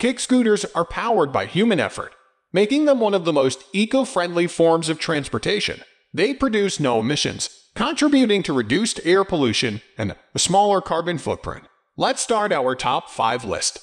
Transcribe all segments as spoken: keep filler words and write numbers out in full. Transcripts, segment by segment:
kick scooters are powered by human effort, making them one of the most eco-friendly forms of transportation. They produce no emissions, contributing to reduced air pollution and a smaller carbon footprint. Let's start our top five list.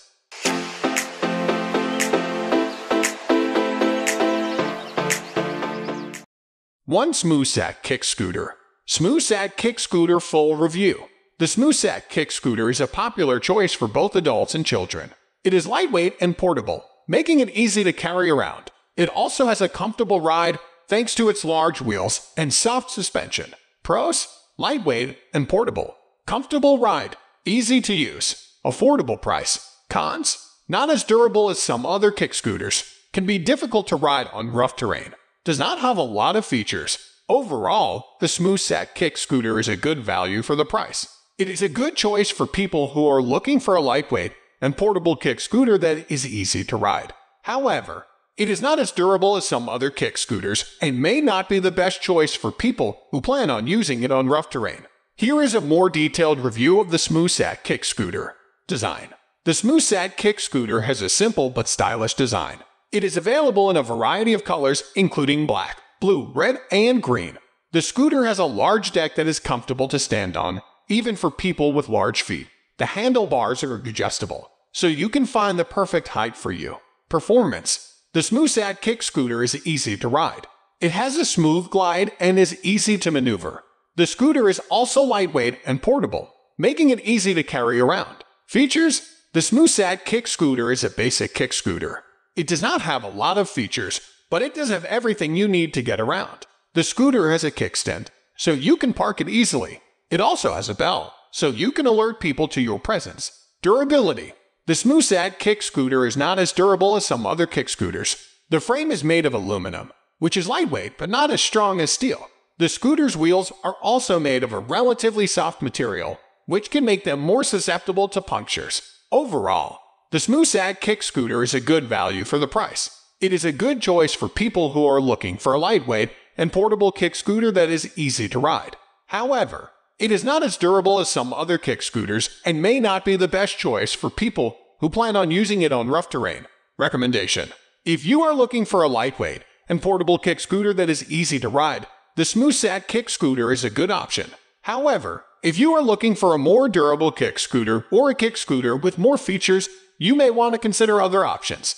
one. Smoothsack Kick Scooter. Smoothsack Kick Scooter Full Review. The Smoothsack Kick Scooter is a popular choice for both adults and children. It is lightweight and portable, making it easy to carry around. It also has a comfortable ride thanks to its large wheels and soft suspension. Pros: lightweight and portable. Comfortable ride. Easy to use. Affordable price. Cons: not as durable as some other kick scooters. Can be difficult to ride on rough terrain. Does not have a lot of features. Overall, the Smoothsack Kick Scooter is a good value for the price. It is a good choice for people who are looking for a lightweight and portable kick scooter that is easy to ride. However, it is not as durable as some other kick scooters and may not be the best choice for people who plan on using it on rough terrain. Here is a more detailed review of the Smoothsack Kick Scooter. Design. The Smoothsack Kick Scooter has a simple but stylish design. It is available in a variety of colors, including black, blue, red, and green. The scooter has a large deck that is comfortable to stand on, even for people with large feet. The handlebars are adjustable, so you can find the perfect height for you. Performance. The Smoothsack Kick Scooter is easy to ride. It has a smooth glide and is easy to maneuver. The scooter is also lightweight and portable, making it easy to carry around. Features. The Smoothsack Kick Scooter is a basic kick scooter. It does not have a lot of features, but it does have everything you need to get around. The scooter has a kickstand, so you can park it easily. It also has a bell, so you can alert people to your presence. Durability. The Smoothsack Kick Scooter is not as durable as some other kick scooters. The frame is made of aluminum, which is lightweight but not as strong as steel. The scooter's wheels are also made of a relatively soft material, which can make them more susceptible to punctures. Overall, the Smoothsack Kick Scooter is a good value for the price. It is a good choice for people who are looking for a lightweight and portable kick scooter that is easy to ride. However, it is not as durable as some other kick scooters and may not be the best choice for people who plan on using it on rough terrain. Recommendation. If you are looking for a lightweight and portable kick scooter that is easy to ride, the Smoothsack Kick Scooter is a good option. However, if you are looking for a more durable kick scooter or a kick scooter with more features, you may want to consider other options.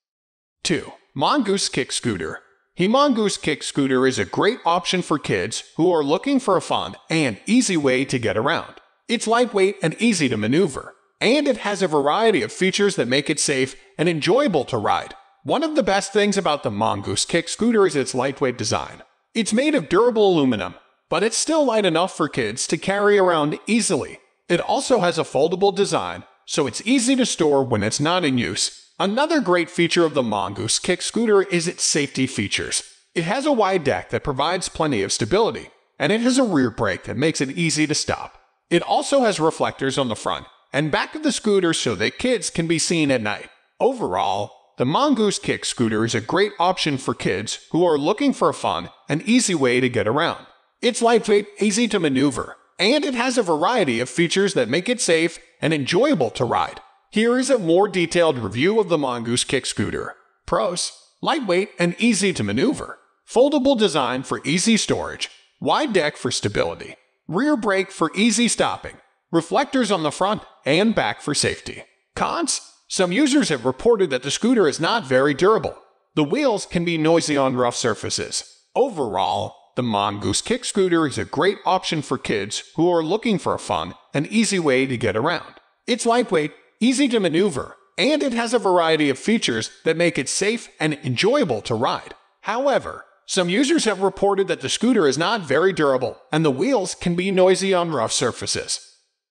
two. Mongoose Kick Scooter. The Mongoose Kick Scooter is a great option for kids who are looking for a fun and easy way to get around. It's lightweight and easy to maneuver, and it has a variety of features that make it safe and enjoyable to ride. One of the best things about the Mongoose Kick Scooter is its lightweight design. It's made of durable aluminum, but it's still light enough for kids to carry around easily. It also has a foldable design, so it's easy to store when it's not in use. Another great feature of the Mongoose Kick Scooter is its safety features. It has a wide deck that provides plenty of stability, and it has a rear brake that makes it easy to stop. It also has reflectors on the front and back of the scooter so that kids can be seen at night. Overall, the Mongoose Kick Scooter is a great option for kids who are looking for a fun and easy way to get around. It's lightweight, easy to maneuver, and it has a variety of features that make it safe and enjoyable to ride. Here is a more detailed review of the Mongoose Kick Scooter. Pros: lightweight and easy to maneuver. Foldable design for easy storage. Wide deck for stability. Rear brake for easy stopping. Reflectors on the front and back for safety. Cons: some users have reported that the scooter is not very durable. The wheels can be noisy on rough surfaces. Overall, the Mongoose Kick Scooter is a great option for kids who are looking for a fun and easy way to get around. It's lightweight, easy to maneuver, and it has a variety of features that make it safe and enjoyable to ride. However, some users have reported that the scooter is not very durable and the wheels can be noisy on rough surfaces.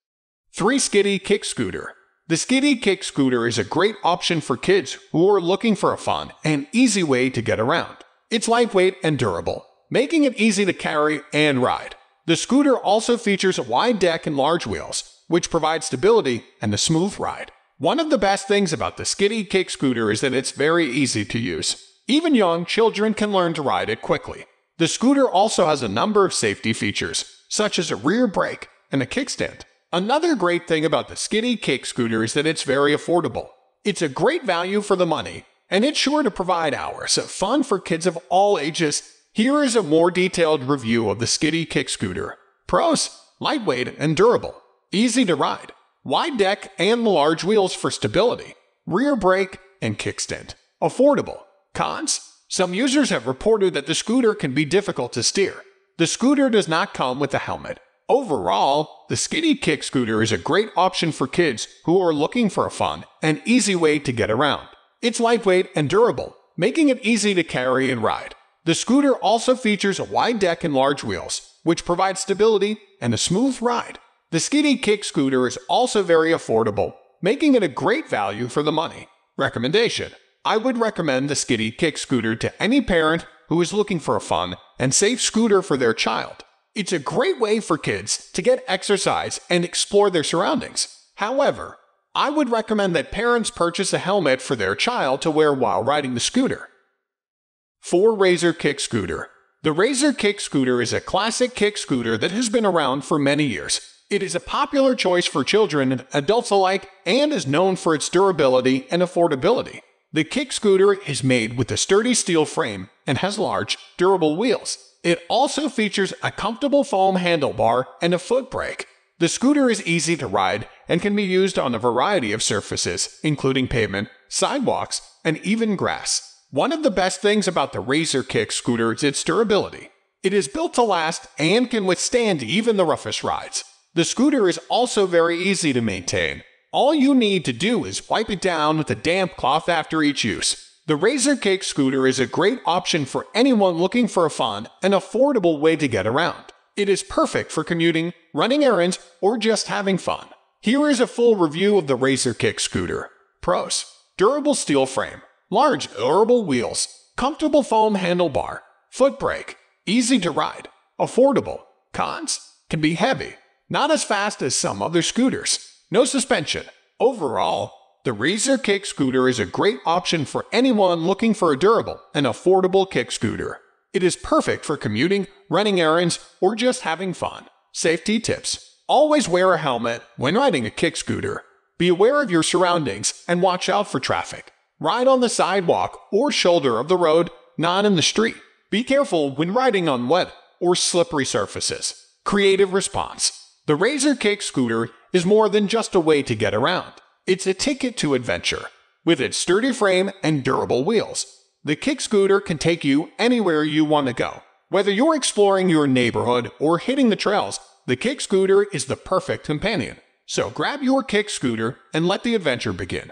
three. Skiddy Kick Scooter. The Skiddy Kick Scooter is a great option for kids who are looking for a fun and easy way to get around. It's lightweight and durable, making it easy to carry and ride. The scooter also features a wide deck and large wheels, which provide stability and a smooth ride. One of the best things about the Skiddy Kick Scooter is that it's very easy to use. Even young children can learn to ride it quickly. The scooter also has a number of safety features, such as a rear brake and a kickstand. Another great thing about the Skiddy Kick Scooter is that it's very affordable. It's a great value for the money, and it's sure to provide hours of fun for kids of all ages. Here is a more detailed review of the Skiddy Kick Scooter. Pros: lightweight and durable, easy to ride, wide deck and large wheels for stability, rear brake and kickstand, affordable. Cons: some users have reported that the scooter can be difficult to steer. The scooter does not come with a helmet. Overall, the Skiddy Kick Scooter is a great option for kids who are looking for a fun and easy way to get around. It's lightweight and durable, making it easy to carry and ride. The scooter also features a wide deck and large wheels, which provide stability and a smooth ride. The Skiddy Kick Scooter is also very affordable, making it a great value for the money. Recommendation: I would recommend the Skiddy Kick Scooter to any parent who is looking for a fun and safe scooter for their child. It's a great way for kids to get exercise and explore their surroundings. However, I would recommend that parents purchase a helmet for their child to wear while riding the scooter. four. Razor Kick Scooter. The Razor Kick Scooter is a classic kick scooter that has been around for many years. It is a popular choice for children and adults alike and is known for its durability and affordability. The kick scooter is made with a sturdy steel frame and has large, durable wheels. It also features a comfortable foam handlebar and a foot brake. The scooter is easy to ride and can be used on a variety of surfaces, including pavement, sidewalks, and even grass. One of the best things about the Razor Kick Scooter is its durability. It is built to last and can withstand even the roughest rides. The scooter is also very easy to maintain. All you need to do is wipe it down with a damp cloth after each use. The Razor Kick Scooter is a great option for anyone looking for a fun and affordable way to get around. It is perfect for commuting, running errands, or just having fun. Here is a full review of the Razor Kick Scooter. Pros: durable steel frame, large durable wheels, comfortable foam handlebar, foot brake, easy to ride, affordable. Cons: can be heavy, not as fast as some other scooters, no suspension. Overall, the Razor Kick Scooter is a great option for anyone looking for a durable and affordable kick scooter. It is perfect for commuting, running errands, or just having fun. Safety tips: always wear a helmet when riding a kick scooter. Be aware of your surroundings and watch out for traffic. Ride on the sidewalk or shoulder of the road, not in the street. Be careful when riding on wet or slippery surfaces. Creative response: the Razor Kick Scooter is more than just a way to get around. It's a ticket to adventure. With its sturdy frame and durable wheels, the kick scooter can take you anywhere you want to go. Whether you're exploring your neighborhood or hitting the trails, the kick scooter is the perfect companion. So grab your kick scooter and let the adventure begin.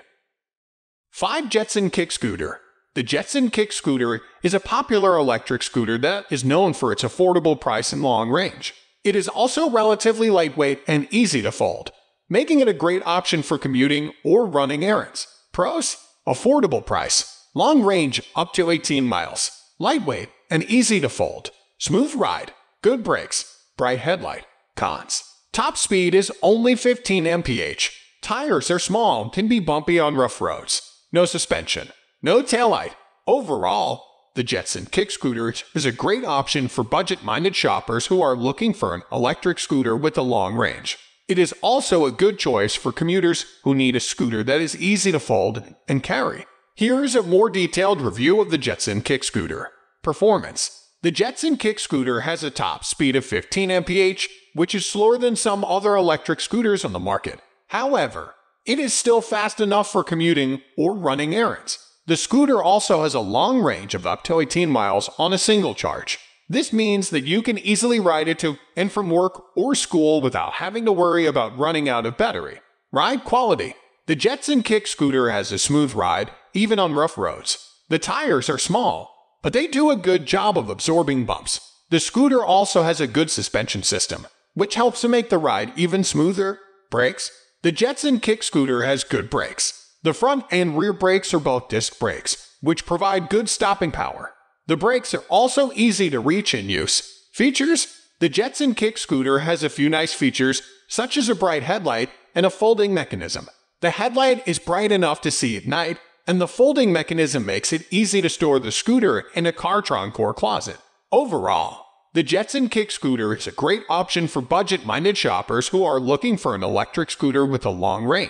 five. Jetson Kick Scooter. The Jetson Kick Scooter is a popular electric scooter that is known for its affordable price and long range. It is also relatively lightweight and easy to fold, making it a great option for commuting or running errands. Pros: affordable price, long range up to eighteen miles, lightweight and easy to fold, smooth ride, good brakes, bright headlight. Cons: top speed is only fifteen miles per hour, tires are small and can be bumpy on rough roads, no suspension, no taillight. Overall, the Jetson Kick Scooter is a great option for budget-minded shoppers who are looking for an electric scooter with a long range. It is also a good choice for commuters who need a scooter that is easy to fold and carry. Here is a more detailed review of the Jetson Kick Scooter. Performance: the Jetson Kick Scooter has a top speed of fifteen miles per hour, which is slower than some other electric scooters on the market. However, it is still fast enough for commuting or running errands. The scooter also has a long range of up to eighteen miles on a single charge. This means that you can easily ride it to and from work or school without having to worry about running out of battery. Ride quality: the Jetson Kick Scooter has a smooth ride, even on rough roads. The tires are small, but they do a good job of absorbing bumps. The scooter also has a good suspension system, which helps to make the ride even smoother. Brakes: the Jetson Kick Scooter has good brakes. The front and rear brakes are both disc brakes, which provide good stopping power. The brakes are also easy to reach and use. Features: the Jetson Kick Scooter has a few nice features, such as a bright headlight and a folding mechanism. The headlight is bright enough to see at night, and the folding mechanism makes it easy to store the scooter in a car trunk or closet. Overall, the Jetson Kick Scooter is a great option for budget-minded shoppers who are looking for an electric scooter with a long range.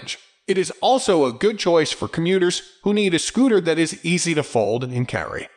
It is also a good choice for commuters who need a scooter that is easy to fold and carry.